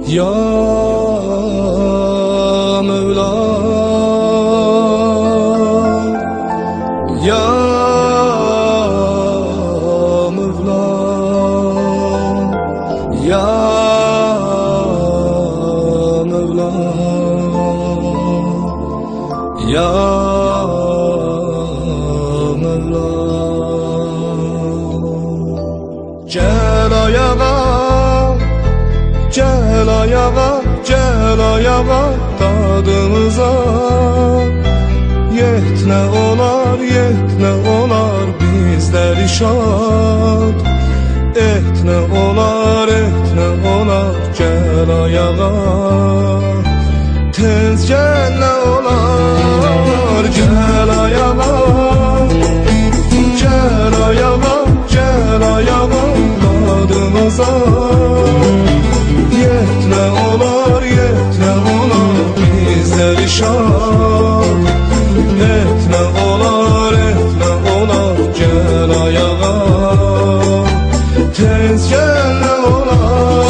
Ya Mevla, Ya Mevla, Ya Mevla, Ya Mevla. Gel ayağa, gel ayağa, gel ayağa tadımıza. Yetne olar, yetne olar bizleri şad. Etne olar, etne olar gel ayağa. Tez gel ne olar, gel ayağa. Gel ayağa, gel ayağa tadımıza. Yetne olar, yetne olar bizleri şad. Etne olar, etne olar gel ayağa. Tez gel ne olar.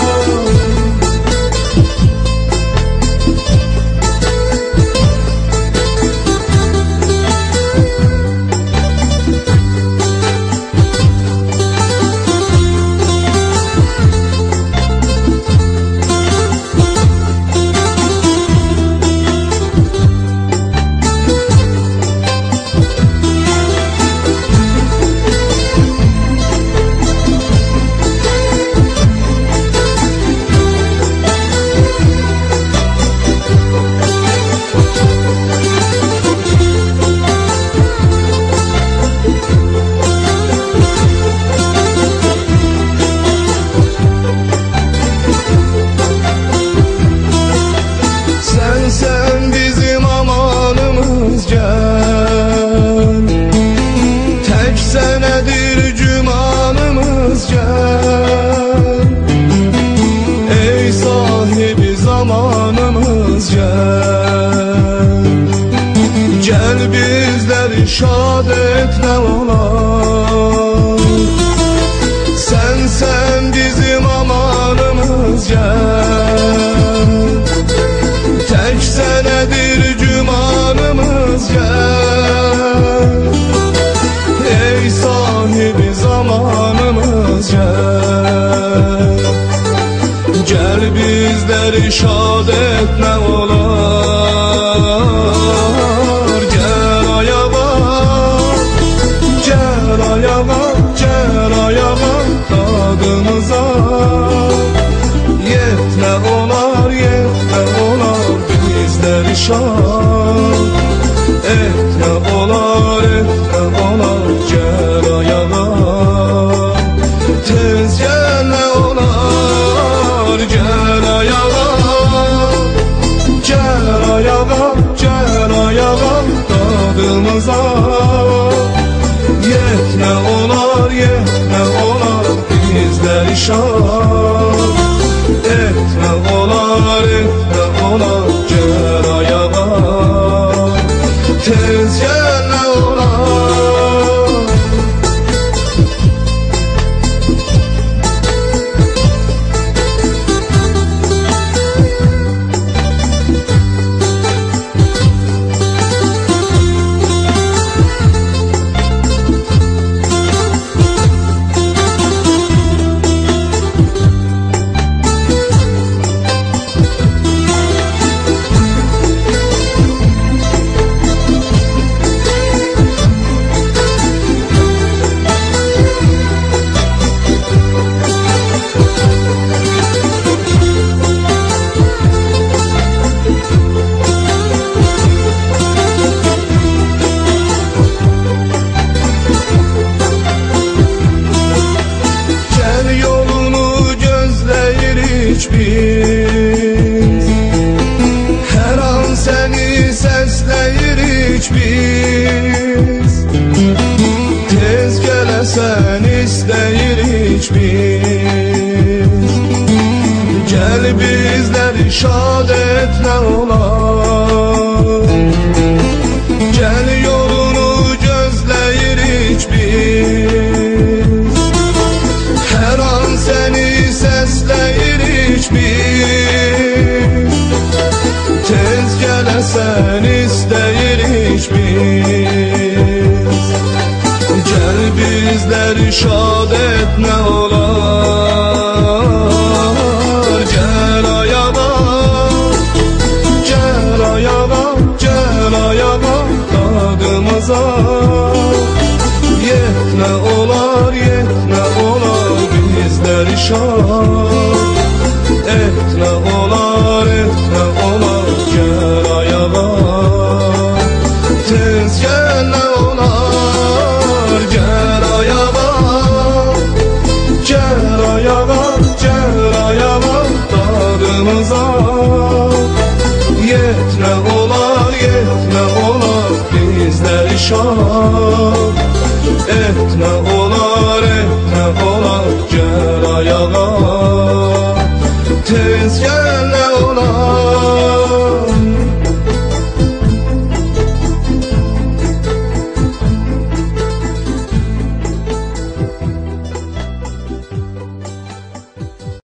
Sen bizim amanımız gel. Tek senedir cümanımız gel. Ey sahibi zamanımız gel. Gel bizleri şad et ne olar. Sen bizim amanımız gel. Tek senedir cümanımız gel. Ey sahibi zamanımız gel. Gel bizleri şad et ne olar. Gel ayağa, gel ayağa, gel ayağa tadımıza. Yetne olar, yetne olar bizleri şad. Etne olar, etne olar gel ayağa. Tez gel ne olar, gel ayağa. Gel ayağa, gel ayağa tadımıza. Yetne olar, yetne olar bizleri şad. Etne olar, etne olar gel ayağa. Tez gel ne olar. Biz her an seni sesleyirik biz. Tez gelesen isteyirik biz. Gel bizleri şad et ne olar. Gel yolunu gözleyirik biz. Her an seni sesleyirik biz. Tez gələsən istəyirik biz. Gəl bizləri şad et nə olar. Gəl ayağa, gəl ayağa, gəl ayağa dadımıza. Yet nə olar, bizləri şad et nə olar, gəl ayağa. Tez gəl nə olar, gəl ayağa, gəl ayağa, gəl ayağa dadımıza. Yet nə olar, bizləri şad et nə olar, gəl ayağa. Tez gəl nə olar.